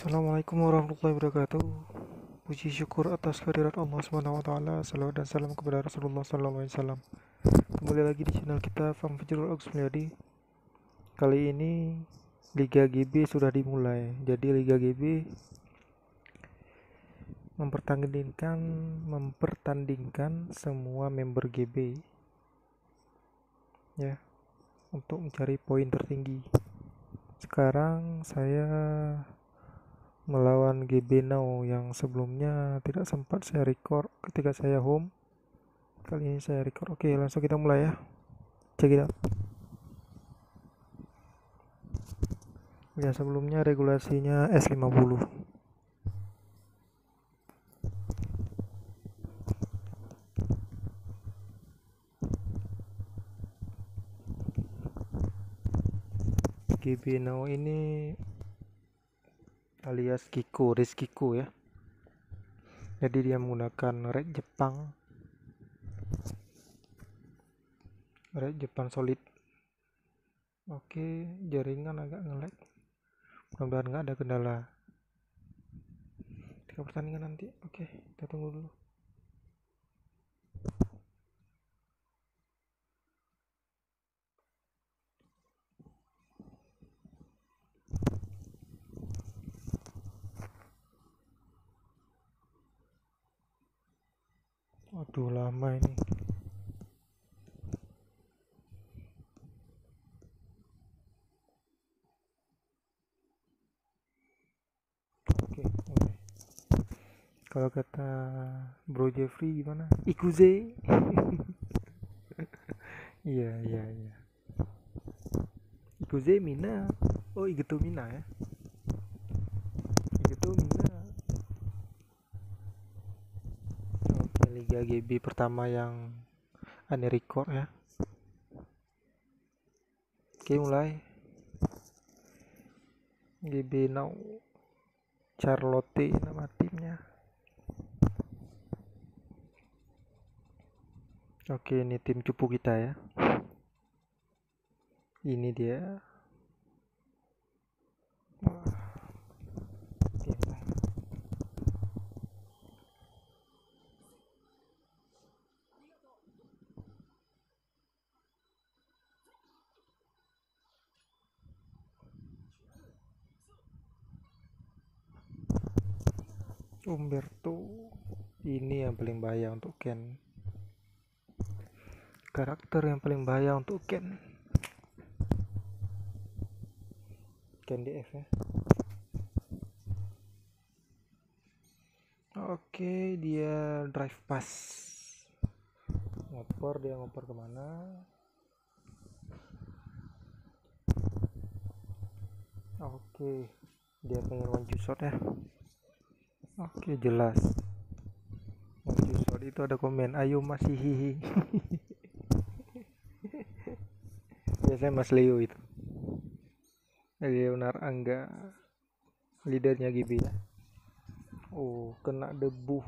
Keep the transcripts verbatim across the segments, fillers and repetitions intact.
Assalamualaikum warahmatullahi wabarakatuh. Puji syukur atas kehadirat Allah Subhanahu wa taala. Salawat dan salam kepada Rasulullah sallallahu alaihi wasallam. Kembali lagi di channel kita Fam Fajrul Agus Mulyadi. Kali ini Liga G B sudah dimulai. Jadi Liga G B mempertandingkan mempertandingkan semua member G B ya untuk mencari poin tertinggi. Sekarang saya melawan G B Now yang sebelumnya tidak sempat saya record ketika saya home. Kali ini saya record. Oke, langsung kita mulai ya. Check it out. Ya, sebelumnya regulasinya S lima puluh. G B Now ini alias Kiko, Rizkiko ya. Jadi dia menggunakan red Jepang. Red Jepang solid. Oke, jaringan agak nge-lag. Mudah-mudahan nggak ada kendala ketika pertandingan nanti. Oke, kita tunggu dulu. Waduh, lama ini. Oke, mulai. Kalau kata Bro Jeffrey gimana? Ikuze. Iya, iya, iya. Ikuze Mina. Oh, Igeto Mina ya. Igeto Mina. Oke, Liga G B pertama yang aneh record ya. Oke, mulai. G B Now. Charlotte nama timnya. Oke, ini tim cupu kita ya. Ini dia. Wah. Oke, mulai. Umberto. Ini yang paling bahaya untuk Ken. Karakter yang paling bahaya untuk Ken. Ken D F ya. Oke, dia drive pass. Ngoper, dia ngoper kemana? Oke, dia pengen one two shot ya. Oke, jelas. One two shot itu ada komen, ayo masih hihi. Biasanya Mas Leo itu. Leonard Angga, leadernya G B ya. Oh, kena debu.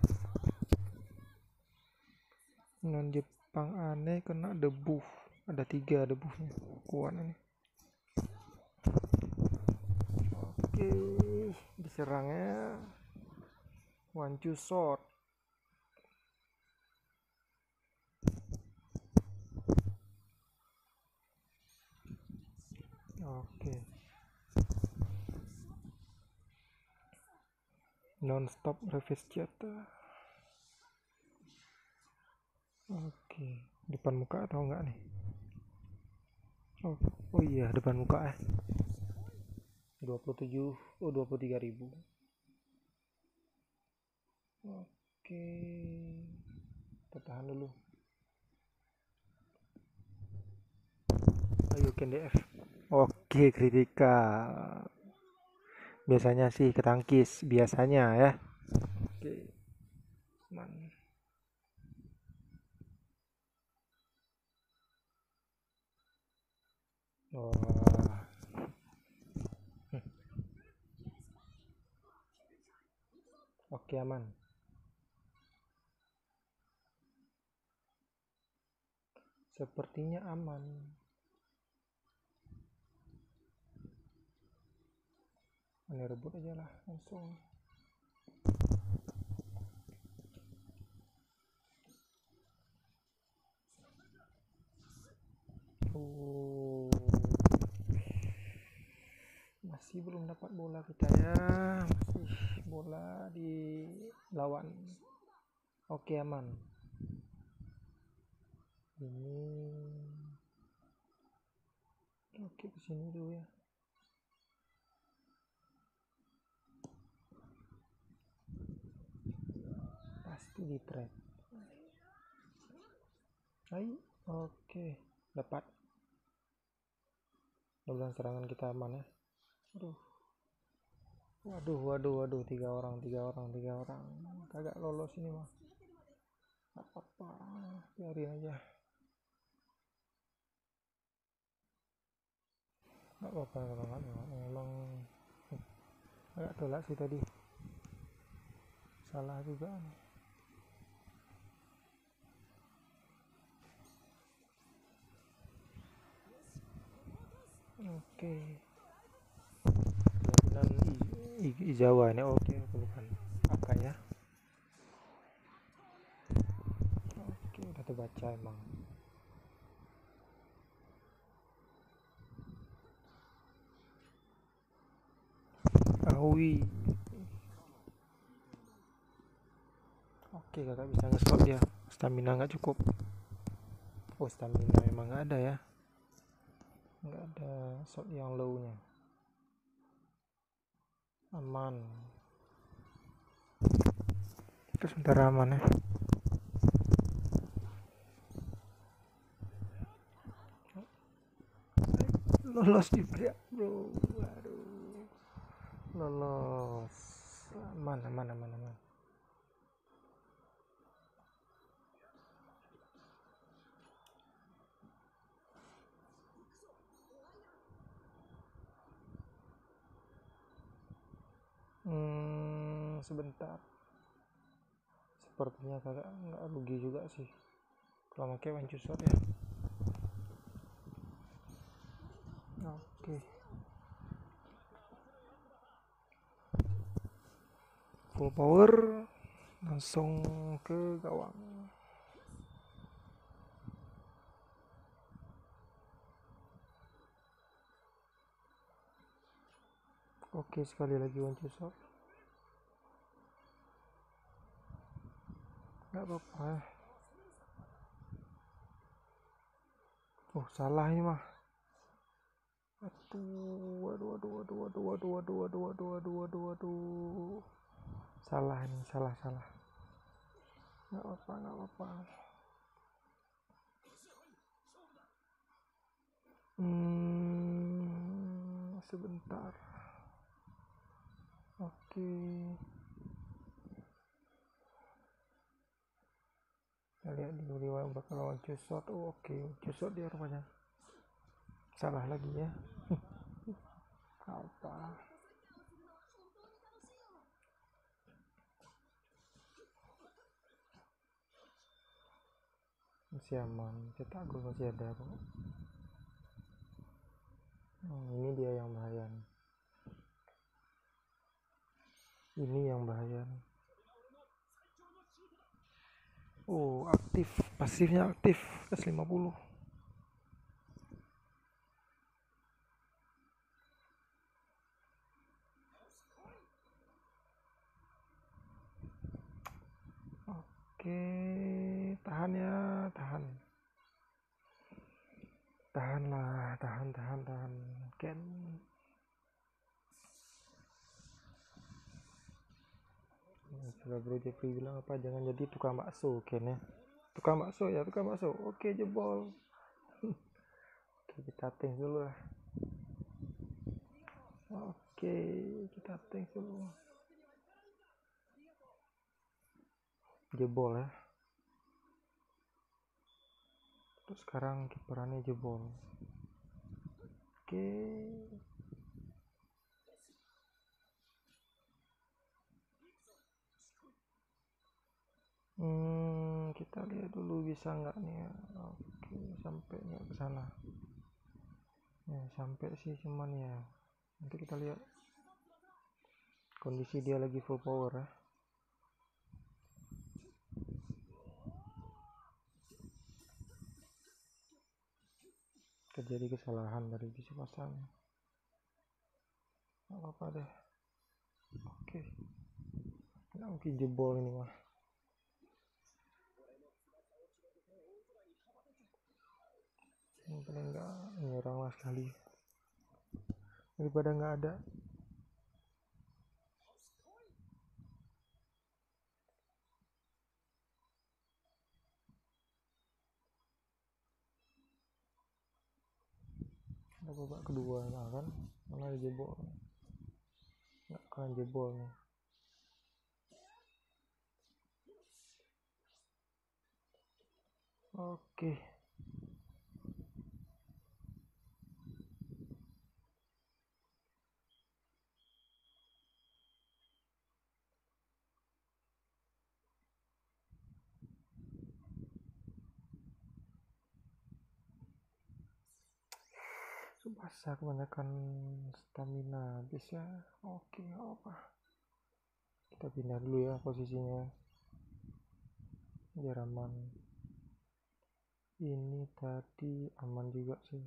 Non Jepang aneh kena debu. Ada tiga debunya. Kuat ini. Oke, diserangnya one two shot. Oke. Non stop reverse jata. Oke, depan muka atau enggak nih? Oh, oh iya, depan muka ya. dua puluh tujuh, oh dua puluh tiga ribu. Oke. Kita tahan dulu. Ayo Ken D F. Oke, kritikal. Biasanya sih ketangkis, biasanya ya. Oke. Man. Wah. Oke, aman. Sepertinya aman. Ini rebut aja lah langsung. Oh, masih belum dapat bola kita ya, masih bola di lawan. Oke, aman. Ini oke, kesini dulu ya. Pasti di trap. Hai, oke, dapat. Mudah-mudahan serangan kita aman ya. Aduh. Waduh, waduh, waduh, tiga orang, tiga orang, tiga orang. Kagak lolos ini mah. Gak apa-apa, biarin aja. Gak apa-apa, kalau nggak memang agak telat sih tadi. Salah juga. Oke. Dan Izawa ini oke, bukan apa ya? Oke, udah terbaca emang. Awi. Oke, kakak bisa nge-stop dia. Stamina nggak cukup. Oh, stamina emang nggak ada ya. Nggak ada shot yang low nya. Aman. Itu sebentar aman ya. Lolos juga bro. Aduh. Lolos. Aman, aman, aman, aman. Hmm, sebentar. Sepertinya kakak nggak rugi juga sih kalau pakai one shot ya. Oke. Full power langsung ke gawang. Oke, sekali lagi one shot. Nggak apa-apa. Oh, salah ini mah. Aduh, aduh, aduh, aduh, aduh, aduh, aduh, aduh, aduh, aduh, aduh, aduh. Salah ini, salah, salah. Nggak apa, nggak apa. Hmm, sebentar. Oke. Kita lihat dulu di mana bakal lawan Cusot. Oh, oke, Cusot dia rupanya. Salah lagi ya. Apa? Masih aman, cetak gol masih ada kok. Hmm, ini dia yang bahaya nih. Ini yang bahaya nih. Oh, aktif, pasifnya aktif, S lima puluh. Oke, tahan ya, tahan. Tahan lah, tahan, tahan, tahan. Ken. Sudah Bro Jeffrey bilang apa, jangan jadi tukang bakso Ken ya. Tukang bakso ya, tukang bakso. Oke, jebol. Oke, kita tank dulu lah. Oke, kita tank dulu. Jebol ya. Terus sekarang kiperannya jebol. Oke. Hmm, kita lihat dulu bisa nggak nih ya. Oke, sampai nggak ke sana. Ya, sampai sih cuman ya. Nanti kita lihat. Kondisi dia lagi full power ya. Terjadi kesalahan dari bisa pasang. Gak apa-apa deh. Oke. Nggak mungkin jebol ini mah. Yang paling nggak menyerang lah sekali. Daripada nggak ada. Ada babak kedua nah kan, malah jebol. Nggak akan jebol nih. Oke. Subasa kebanyakan stamina habis ya. Oke, nggak apa. Kita pindah dulu ya posisinya. Biar aman. Ini tadi aman juga sih.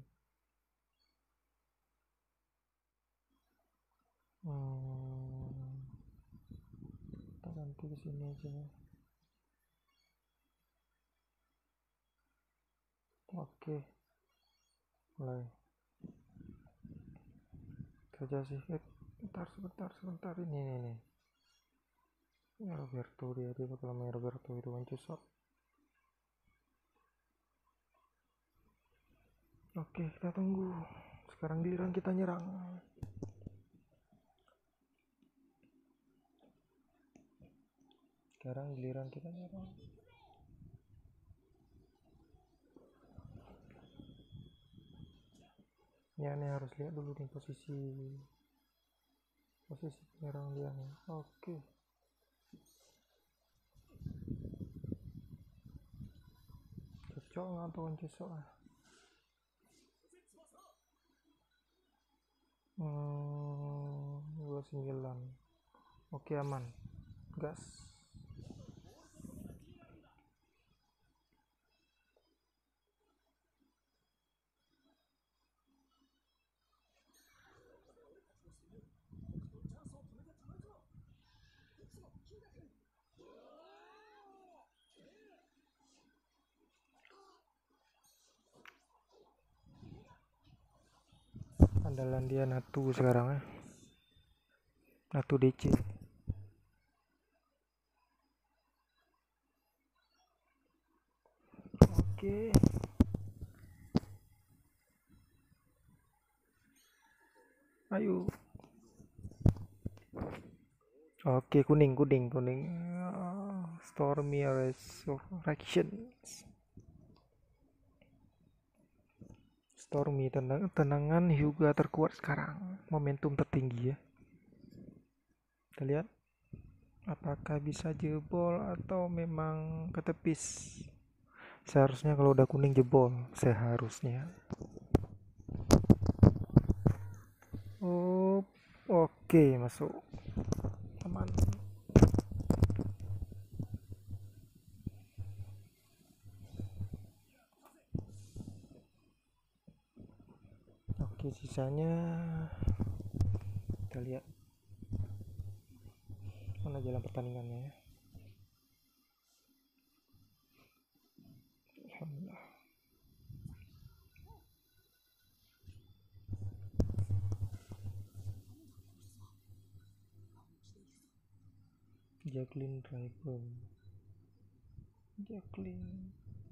Hmm. Kita ganti ke sini aja. Oke. Mulai. Kerja sih. Eh, bentar, sebentar, sebentar. Ini, ini, ini. Ini Roberto dia, dia bakal main Roberto itu mancusok. Oke, kita tunggu. Sekarang giliran kita nyerang. Sekarang giliran kita nyerang. Ya, ini harus lihat dulu nih posisi posisi penyerang dia nih. Oke. Cocok nggak tuh mancusok ah? Hmm, dua puluh sembilan. Oke, aman. Gas. Andalan dia Natu sekarang ya. Natu D C. Oke. Ayo. Oke, kuning, kuning, kuning. Uh, Stormy Resurrections. Stormy, tenang, tenangan Hyuga terkuat sekarang. Momentum tertinggi ya. Kita lihat apakah bisa jebol atau memang ketepis. Seharusnya kalau udah kuning jebol, seharusnya. Oh, oke, masuk. Aman. Oke, sisanya kita lihat mana jalan pertandingannya ya. Alhamdulillah. Jacqueline Dragon. Jacqueline.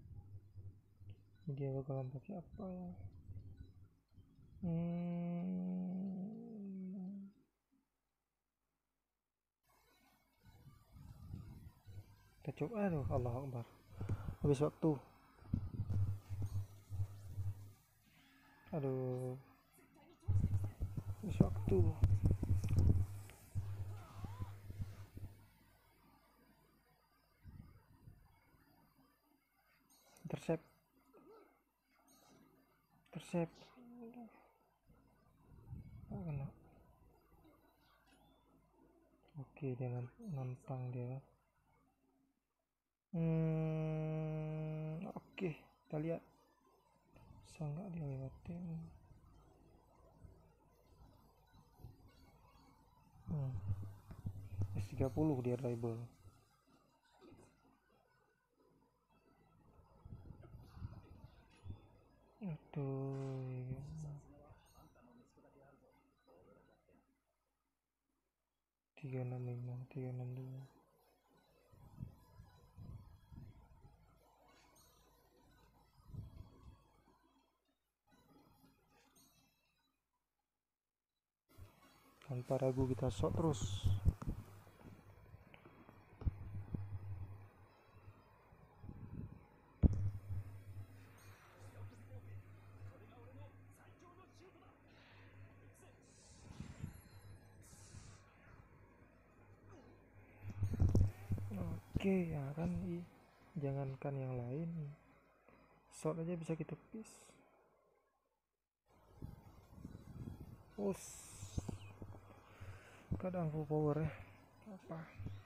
Dia bakalan pakai apa ya? Hmm. Kita coba, aduh, Allah Akbar. Habis waktu. Aduh. Habis waktu. Intercept. Intercept. Oh, kena. Oke, dia nantang dia. Hmm, oke, kita lihat bisa nggak dia lewatin. Hmm. S tiga puluh dia dribble. Aduh. tiga enam lima, tiga enam dua. Tanpa ragu kita shot terus. Oke, ya kan, jangankan yang lain, shot aja bisa kita pis. Us, kadang full power ya. Apa?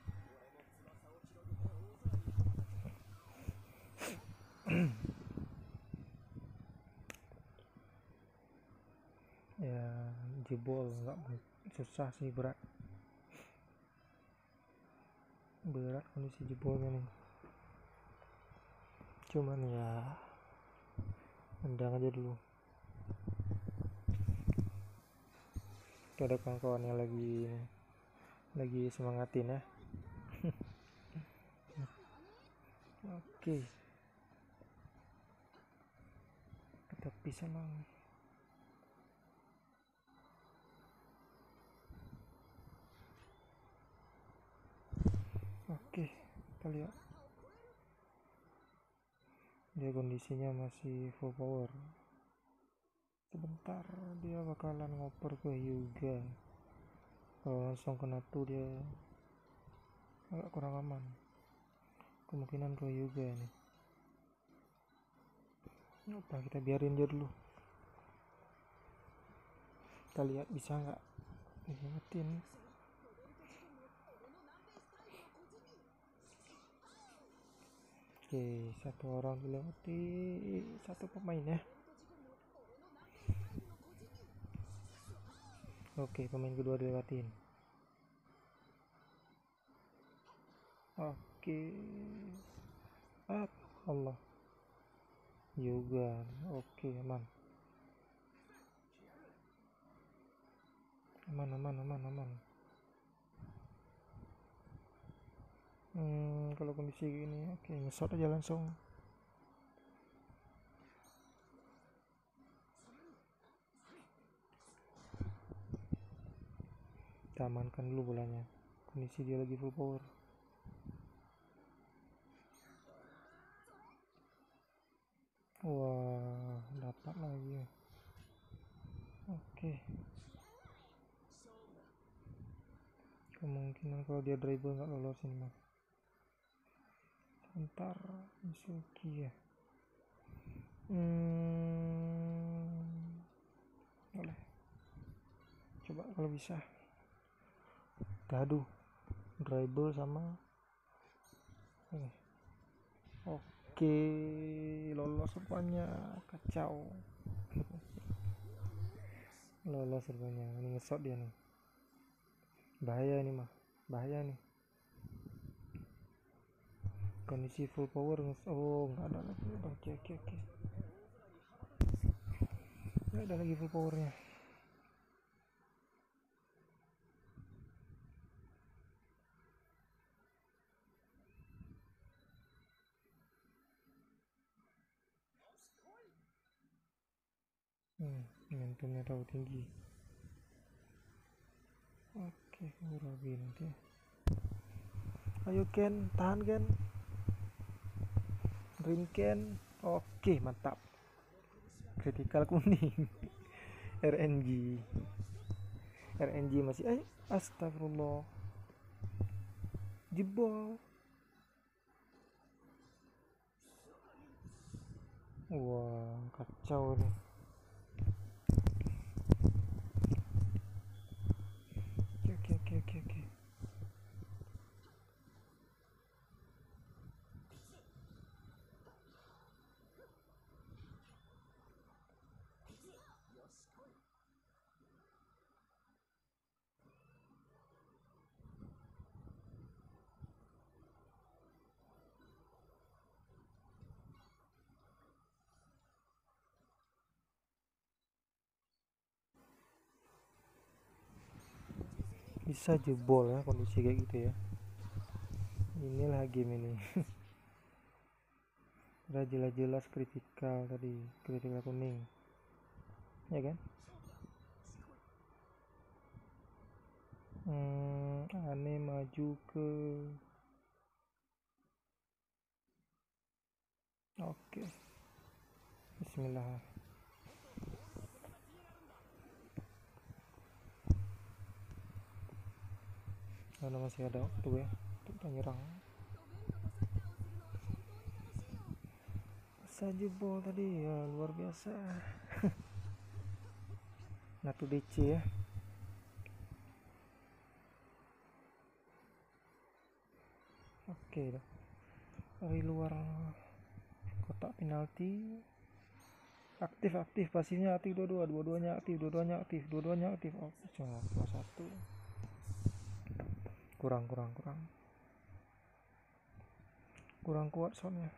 Ya jebol, nggak susah sih, berat berat kondisi jebolnya nih, cuman ya endang aja dulu. Itu ada kawan-kawan yang lagi lagi semangatin ya. Oke, kita bisa lang. Oke, kita lihat dia kondisinya masih full power. Sebentar dia bakalan ngoper ke Hyuga. Kalau langsung kena tuh dia agak kurang aman, kemungkinan ke Hyuga nih. Apa, kita biarin dia dulu, kita lihat bisa nggak diingetin. Oke, satu orang dilewati, satu pemain ya. Oke, pemain kedua dilewatin. Oke, ah, Allah juga. Oke, aman aman aman aman aman. Hmm, kalau kondisi gini, oke, ngesot aja langsung. Kita amankan dulu bolanya, kondisi dia lagi full power. Wah, dapat lagi. Oke, kemungkinan kalau dia dribble nggak lolos ini mah. Sebentar, Misuki ya. Hmm, boleh. Coba kalau bisa. Aduh, dribble sama. Ini. Oke, lolos rupanya, kacau. Lolos rupanya, ini ngesot dia nih. Bahaya ini mah, bahaya nih. Kondisi full power, oh nggak ada lagi. Oke oke oke. Nggak ada lagi full powernya. Hmm, momentumnya terlalu tinggi. Oke, Urabi nanti. Ayo Ken, tahan Ken. Ring Ken. Oke, mantap. Critical kuning. R N G. R N G masih, eh, astagfirullah. Jebol. Wah, kacau nih. Oke oke oke oke oke. bisa jebol ya kondisi kayak gitu ya. Inilah game ini. Udah jelas-jelas kritikal tadi, kritikal kuning ya kan. hmm, aneh maju ke oke. Bismillah. Karena masih ada waktu ya untuk menyerang. Saya jebol tadi ya, luar biasa. Natu D C ya. Oke dah. Dari luar kotak penalti. Aktif aktif pasifnya aktif dua-dua, dua-duanya aktif, dua-duanya aktif, dua-duanya aktif. Oh, cuma plus satu. Kurang kurang kurang. Kurang kuat soalnya.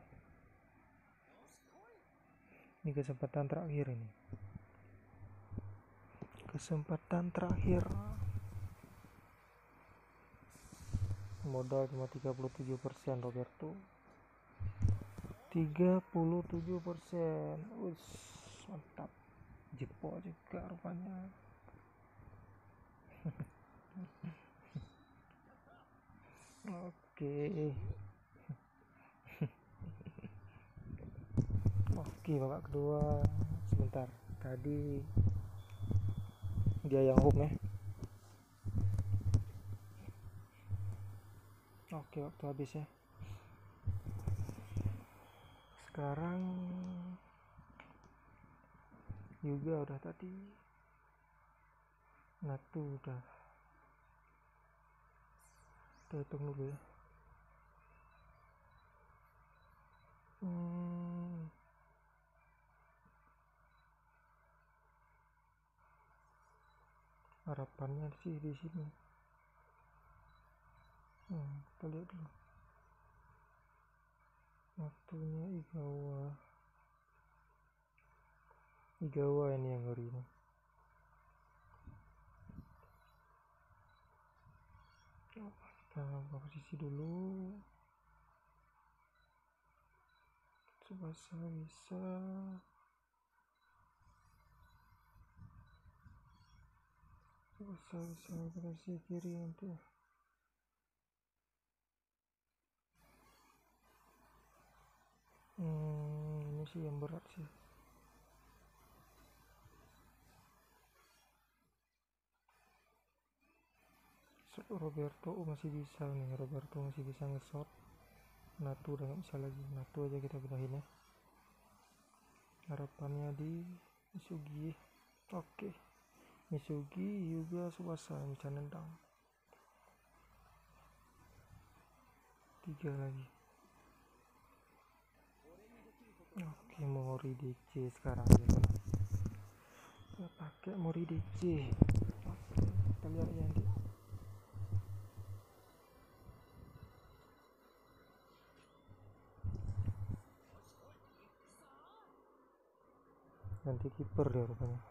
Ini kesempatan terakhir ini. Kesempatan terakhir. Modal cuma tiga puluh tujuh persen Roberto. tiga puluh tujuh persen. Us, mantap. Jepol juga rupanya. Oke. Oke, babak kedua. Sebentar. Tadi dia yang hook ya. Oke, waktu habis ya. Sekarang juga udah tadi. Natu udah. Kita hitung dulu ya. Hmm. Harapannya sih di sini. Hmm, kita lihat dulu. Waktunya Igawa. Igawa ini yang ngeri nih. Kita posisi dulu. Tsubasa bisa. Tsubasa bisa operasi kiri nanti. Hmm, ini sih yang berat sih. Roberto masih bisa nih, Roberto masih bisa nge-shot. Natu udah gak bisa lagi. Natu aja kita bedahin ya. Harapannya di Misugi. Oke. Misugi juga Tsubasa yang bisa nendang. Tiga lagi. Oke, Mori D C sekarang ya kan. Kita pakai Mori D C. Oke, kita lihat ya nanti. Ganti kiper dia rupanya.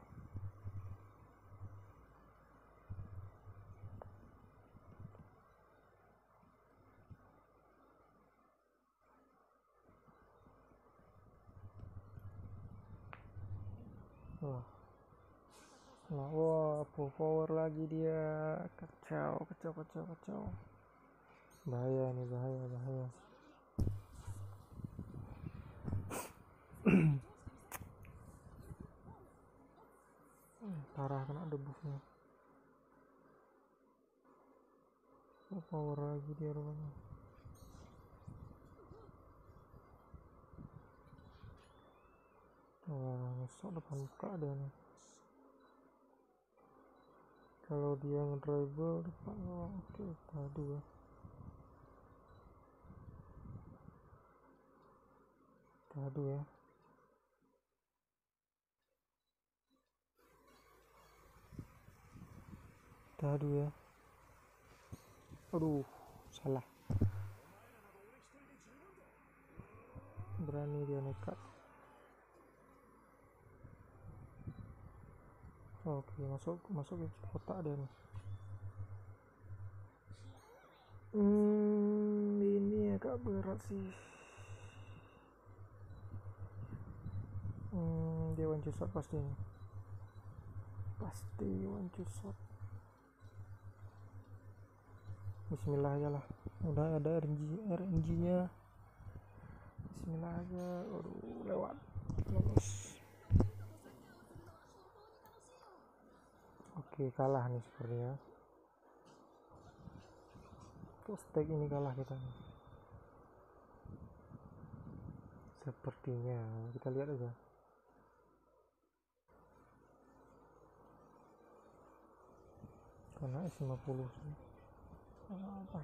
Wah. Nah, wah, full power lagi dia. Kacau, kacau, kacau, kacau. Bahaya nih, bahaya, bahaya. Parah kena debuffnya. Full power lagi dia rupanya. Wah, ngesok depan muka dia nih. Kalau dia ngedribble depan, oh, oke, okay, tadu ya. Tadu ya. Tadu ya. Aduh, salah. Berani dia nekat. Oke, masuk masuk ke kotak dia nih. Hmm, ini agak berat sih. Hmm, dia one shot pasti ini. Pasti one shot. Bismillah aja lah. Udah ada R N G R N G-nya. Bismillah aja. Aduh, lewat. Lolos. Oke, kalah nih sepertinya. Terus stake ini kalah kita nih. Sepertinya. Kita lihat aja. Karena S lima puluh sih. Apa?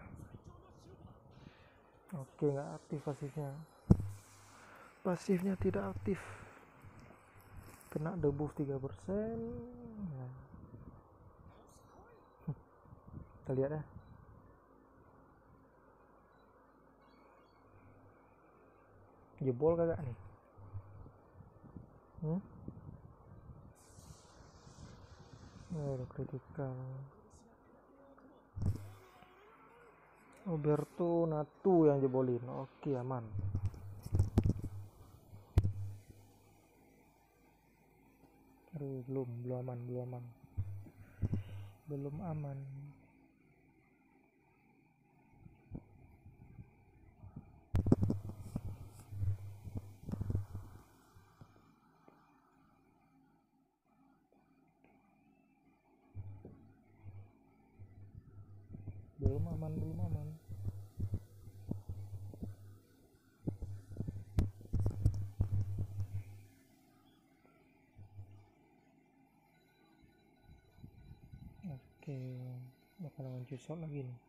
Oke, nggak aktif pasifnya. Pasifnya tidak aktif. Kena debuff tiga persen. Nah. Kita lihat ya. Jebol kagak nih? Hmm? Oh, kritikal. Roberto Natu yang jebolin. Oke, aman. Aduh, belum, belum aman, belum aman. Belum aman. Belum aman, belum aman. Oke, bakal muncul shot lagi nih.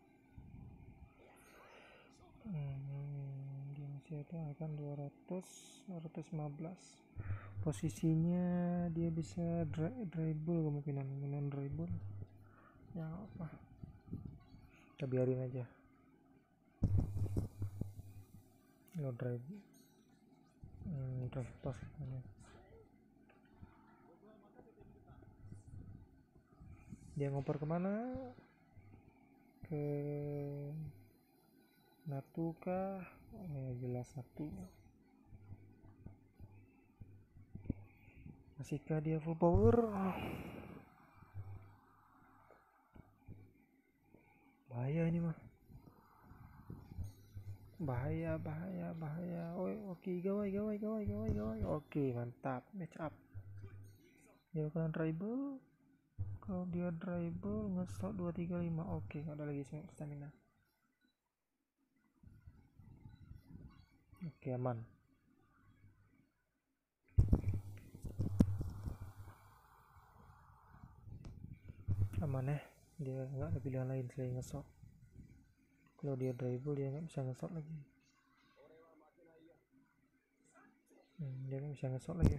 Hmm, dia masih akan dua ratus, dua ratus lima belas. Posisinya dia bisa dri dribble kemungkinan, kemungkinan dribble. Ya apa? Kita biarin aja. Lo drive. Hmm, drive toss ini. Dia ngoper kemana? Ke Natu kah? Oh, jelas Natu. Masihkah dia full power? Bahaya ini mah. Bahaya, bahaya, bahaya. Oh, oke, okay. gawai, gawai, gawai, gawai, gawai. Oke, okay, mantap. Match up. Dia akan dribble. Kalau dia dribble nge-slot dua tiga lima. Oke, okay, nggak ada lagi stamina. Oke, okay, aman. Aman ya. Dia nggak ada pilihan lain selain nge-slot. Kalau dia dribble dia nggak bisa nge-slot lagi. Hmm, dia nggak bisa nge-slot lagi.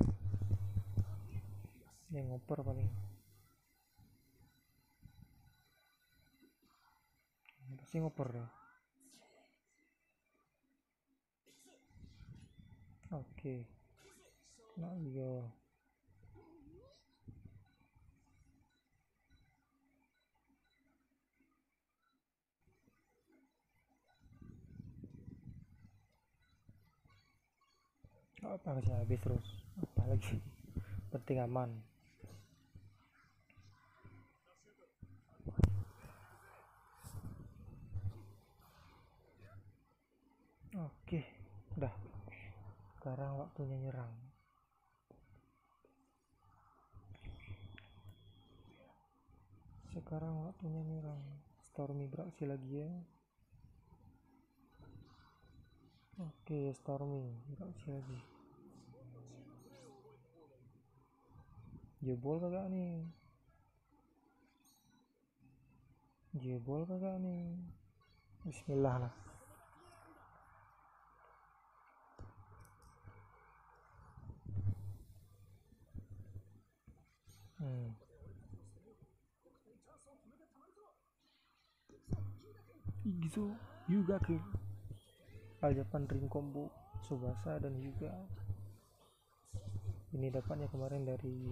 Dia ngoper paling. Pasti ngoper deh. Oke. Okay. Nah, dia. Apa sih habis terus? Apa lagi? Penting aman. Oke, udah. Sekarang waktunya nyerang. Sekarang waktunya nyerang. Stormy beraksi lagi ya. Oke, Stormy beraksi lagi. Jebol kagak nih? Jebol kagak nih? Bismillah lah. Hmm. Igizo Hyuga ke Aljapan Ring Combo Tsubasa dan Hyuga. Ini dapatnya kemarin dari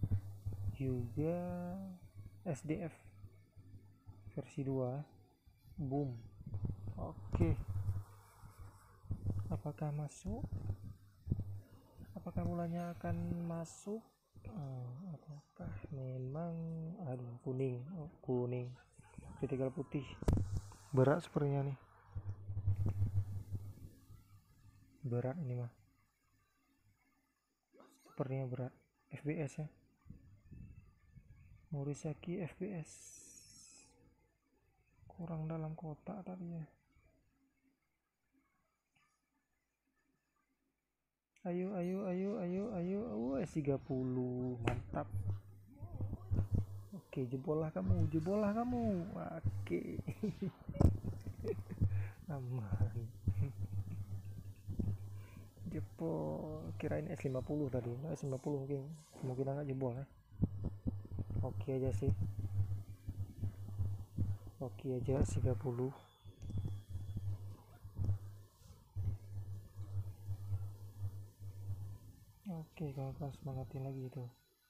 Hyuga S D F versi dua. Boom. Oke, apakah masuk? Apakah mulanya akan masuk? Oh, apakah memang aduh kuning, oh, kuning, tinggal putih. Berat sepertinya nih. Berat ini mah. Sepertinya berat. F B S ya. Morisaki F B S. Kurang dalam kotak tadi ya. Ayo, ayo, ayo, ayo, ayo. Oh, S tiga puluh. Mantap. Oke, jebolah kamu, jebolah kamu. Oke. Aman. Jebol. Kirain S lima puluh tadi. Nah, S lima puluh mungkin. Mungkin enggak jebol ya. Oke aja sih. Oke aja S tiga puluh. Oke, kalau pas semangatin lagi itu.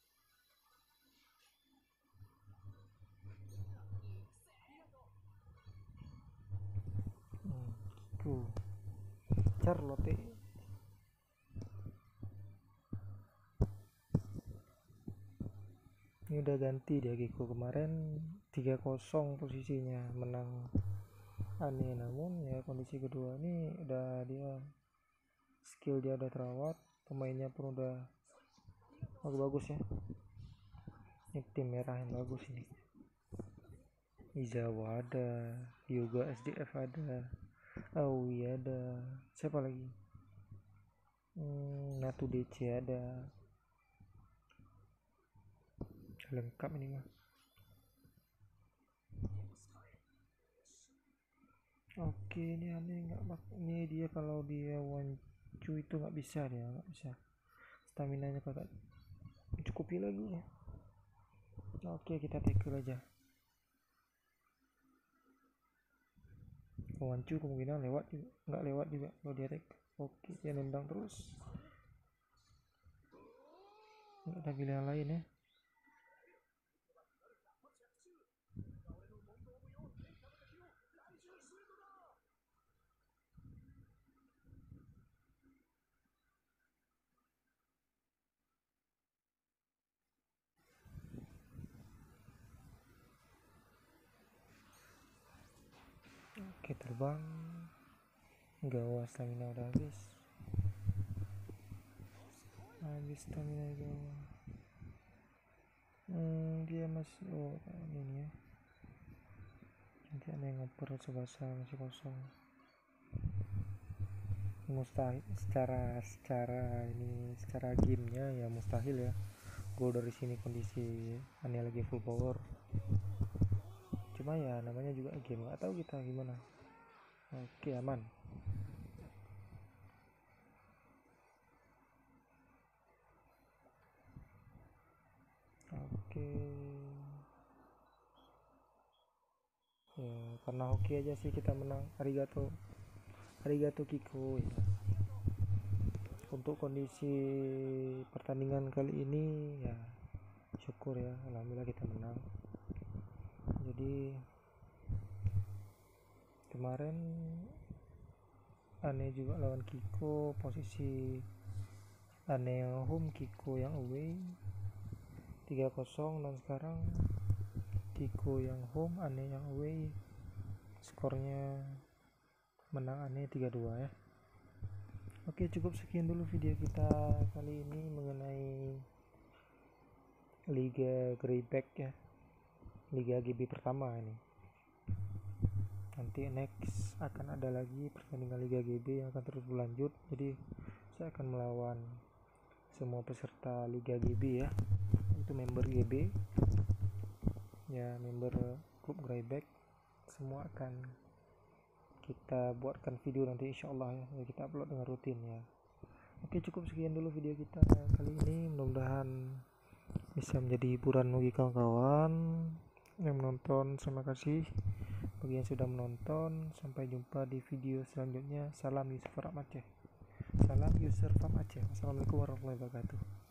Hmm, tuh. Charlotte. Ini udah ganti dia Giko, kemarin tiga kosong posisinya menang aneh, namun ya kondisi kedua ini udah dia skill dia udah terawat, pemainnya pun udah bagus-bagus ya. Ini tim merah yang bagus ini. Izawa ada, Yoga S D F ada, Aoi ada, siapa lagi? Hmm, Natu D C ada. Lengkap ini mah. Oke, ini aneh nggak, ini dia kalau dia wancu itu nggak bisa, dia nggak bisa, stamina nya kagak cukupi lagi ya. Oke, kita tackle aja. Wancu kemungkinan lewat juga, nggak lewat juga kalau dia tackle. Oke, dia nendang terus, nggak ada pilihan lain ya. Oke, terbang. Gawat, stamina udah habis. Habis stamina gawat. Hmm, dia masih, oh ini nih ya. Nanti ada yang ngoper Tsubasa masih kosong. Mustahil secara secara ini secara gamenya ya mustahil ya. Gol dari sini kondisi aneh lagi full power. Cuma ya namanya juga game, nggak tahu kita gimana. Oke, aman. Oke. Ya, karena hoki aja sih kita menang. Arigato. Arigato Kiko ya. Untuk kondisi pertandingan kali ini ya syukur ya, alhamdulillah kita menang. Jadi kemarin aneh juga lawan Kiko, posisi aneh yang home, Kiko yang away tiga kosong, dan sekarang Kiko yang home, aneh yang away, skornya menang aneh tiga dua ya. Oke, cukup sekian dulu video kita kali ini mengenai Liga Greyback ya, Liga G B pertama ini. Nanti next akan ada lagi pertandingan Liga G B yang akan terus berlanjut, jadi saya akan melawan semua peserta Liga G B ya, itu member G B ya, member klub Greyback semua akan kita buatkan video nanti insyaallah ya, ya kita upload dengan rutin ya. Oke, cukup sekian dulu video kita kali ini, mudah-mudahan bisa menjadi hiburan bagi kawan-kawan yang menonton. Terima kasih bagi yang sudah menonton, sampai jumpa di video selanjutnya. Salam user Farm Aceh. Salam user Farm Aceh. Wassalamualaikum warahmatullahi wabarakatuh.